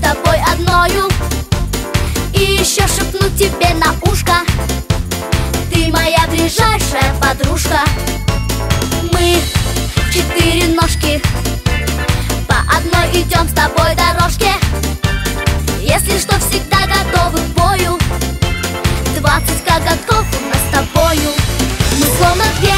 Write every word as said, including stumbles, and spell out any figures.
тобой одною. И еще шепнуть тебе на ушко: ты моя ближайшая подружка. Мы четыре ножки, по одной идем с тобой дорожке. Если что, всегда готовы к бою, двадцать коготков у нас с тобою. Мы словно две